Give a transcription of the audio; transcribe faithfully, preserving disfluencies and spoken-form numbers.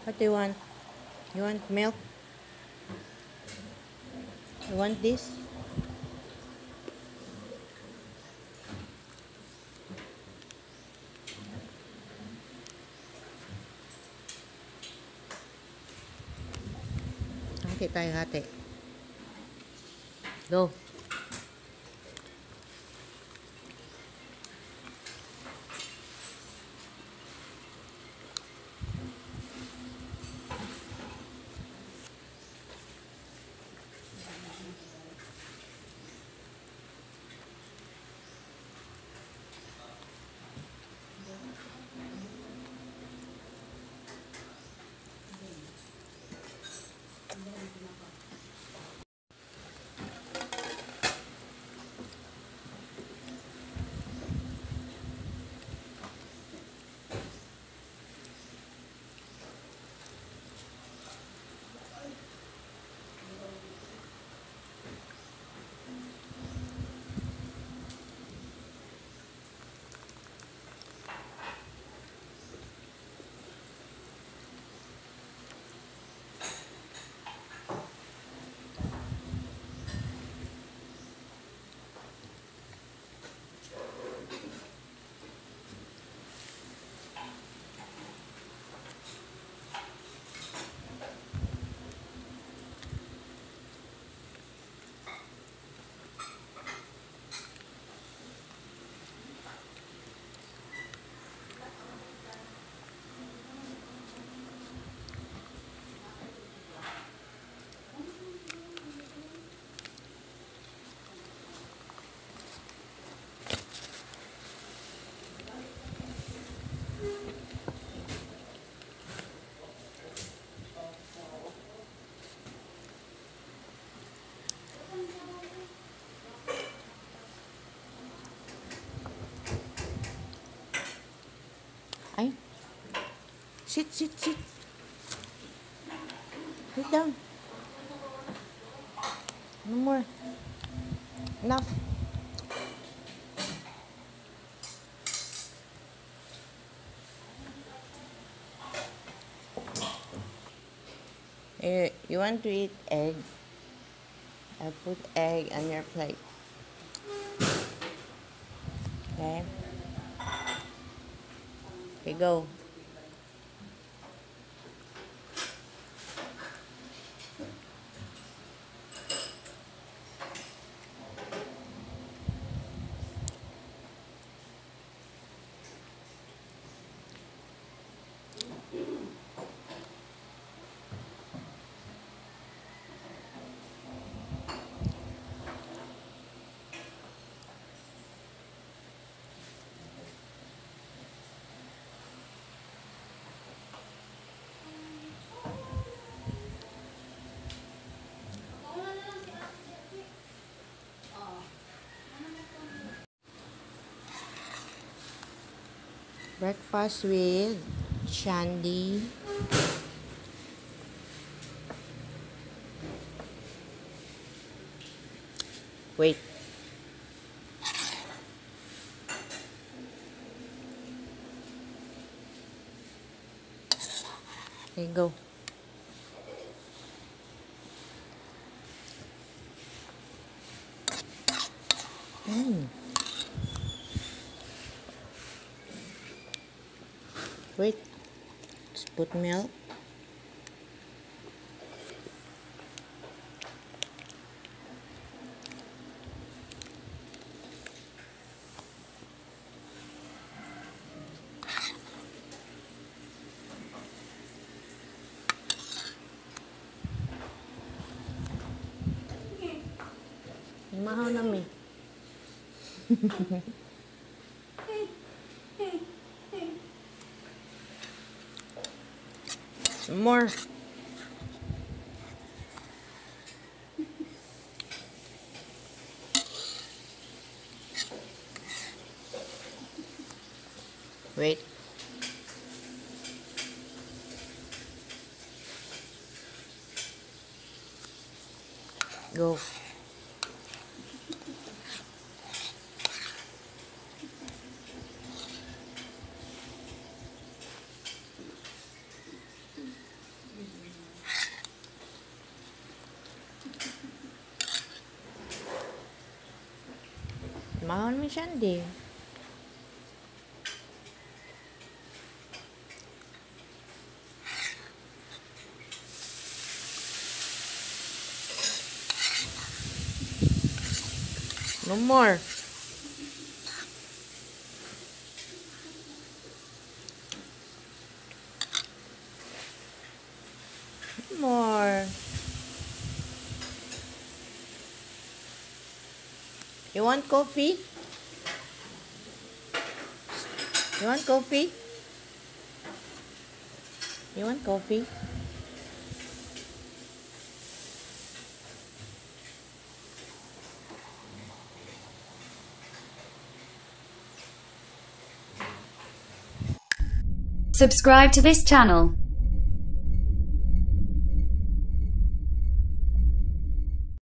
What do you want? You want milk? You want this? Hati tayo, hati. Go. Ay. Sit, sit, sit. Sit down. No more. Enough. Eh, you want to eat egg? I put egg on your plate. Okay? Okay, go. Breakfast with Chandy. Wait. Okay, go. Mm. Wait. Let's put milk. Mahaw na mi. More. Wait. Go. Mahon mi Chandy. No more. No more. You want coffee? You want coffee? You want coffee? Subscribe to this channel.